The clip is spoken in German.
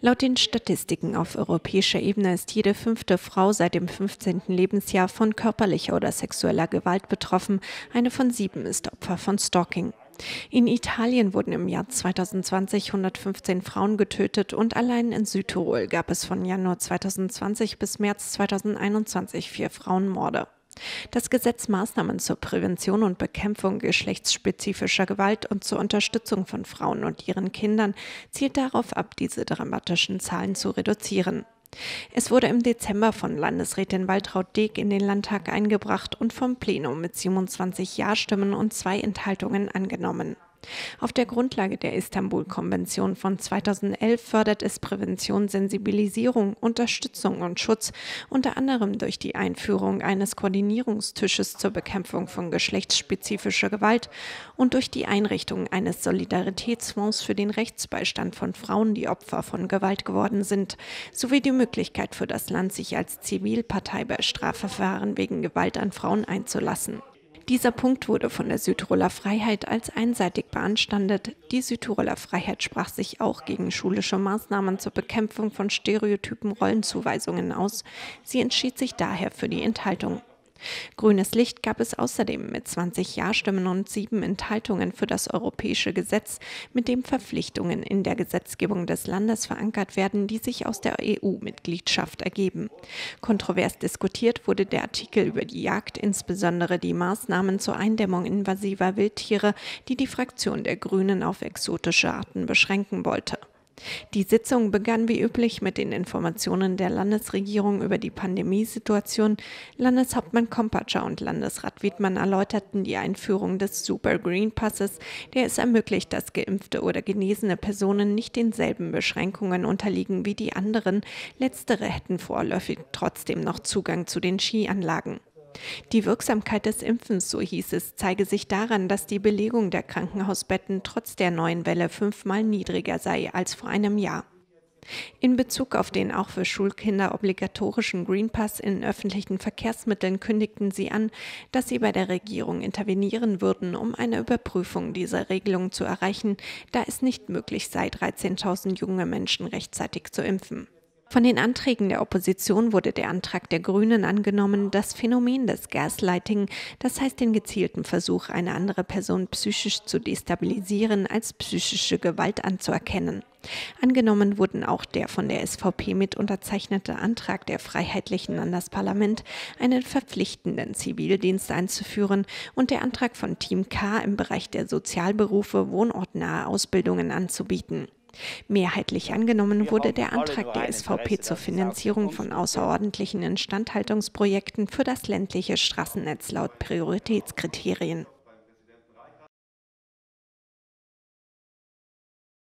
Laut den Statistiken auf europäischer Ebene ist jede fünfte Frau seit dem 15. Lebensjahr von körperlicher oder sexueller Gewalt betroffen. Eine von 7 ist Opfer von Stalking. In Italien wurden im Jahr 2020 115 Frauen getötet und allein in Südtirol gab es von Januar 2020 bis März 2021 4 Frauenmorde. Das Gesetz Maßnahmen zur Prävention und Bekämpfung geschlechtsspezifischer Gewalt und zur Unterstützung von Frauen und ihren Kindern zielt darauf ab, diese dramatischen Zahlen zu reduzieren. Es wurde im Dezember von Landesrätin Waltraud Deek in den Landtag eingebracht und vom Plenum mit 27 Ja-Stimmen und 2 Enthaltungen angenommen. Auf der Grundlage der Istanbul-Konvention von 2011 fördert es Prävention, Sensibilisierung, Unterstützung und Schutz, unter anderem durch die Einführung eines Koordinierungstisches zur Bekämpfung von geschlechtsspezifischer Gewalt und durch die Einrichtung eines Solidaritätsfonds für den Rechtsbeistand von Frauen, die Opfer von Gewalt geworden sind, sowie die Möglichkeit für das Land, sich als Zivilpartei bei Strafverfahren wegen Gewalt an Frauen einzulassen. Dieser Punkt wurde von der Südtiroler Freiheit als einseitig beanstandet. Die Südtiroler Freiheit sprach sich auch gegen schulische Maßnahmen zur Bekämpfung von stereotypen Rollenzuweisungen aus. Sie entschied sich daher für die Enthaltung. Grünes Licht gab es außerdem mit 20 Ja-Stimmen und 7 Enthaltungen für das europäische Gesetz, mit dem Verpflichtungen in der Gesetzgebung des Landes verankert werden, die sich aus der EU-Mitgliedschaft ergeben. Kontrovers diskutiert wurde der Artikel über die Jagd, insbesondere die Maßnahmen zur Eindämmung invasiver Wildtiere, die die Fraktion der Grünen auf exotische Arten beschränken wollte. Die Sitzung begann wie üblich mit den Informationen der Landesregierung über die Pandemiesituation. Landeshauptmann Kompatscher und Landesrat Wiedmann erläuterten die Einführung des Super Green Passes, der es ermöglicht, dass geimpfte oder genesene Personen nicht denselben Beschränkungen unterliegen wie die anderen. Letztere hätten vorläufig trotzdem noch Zugang zu den Skianlagen. Die Wirksamkeit des Impfens, so hieß es, zeige sich daran, dass die Belegung der Krankenhausbetten trotz der neuen Welle 5-mal niedriger sei als vor einem Jahr. In Bezug auf den auch für Schulkinder obligatorischen Green Pass in öffentlichen Verkehrsmitteln kündigten sie an, dass sie bei der Regierung intervenieren würden, um eine Überprüfung dieser Regelung zu erreichen, da es nicht möglich sei, 13.000 junge Menschen rechtzeitig zu impfen. Von den Anträgen der Opposition wurde der Antrag der Grünen angenommen, das Phänomen des Gaslighting, das heißt den gezielten Versuch, eine andere Person psychisch zu destabilisieren, als psychische Gewalt anzuerkennen. Angenommen wurden auch der von der SVP mit unterzeichnete Antrag der Freiheitlichen an das Parlament, einen verpflichtenden Zivildienst einzuführen, und der Antrag von Team K im Bereich der Sozialberufe wohnortnahe Ausbildungen anzubieten. Mehrheitlich angenommen wurde der Antrag der SVP zur Finanzierung von außerordentlichen Instandhaltungsprojekten für das ländliche Straßennetz laut Prioritätskriterien.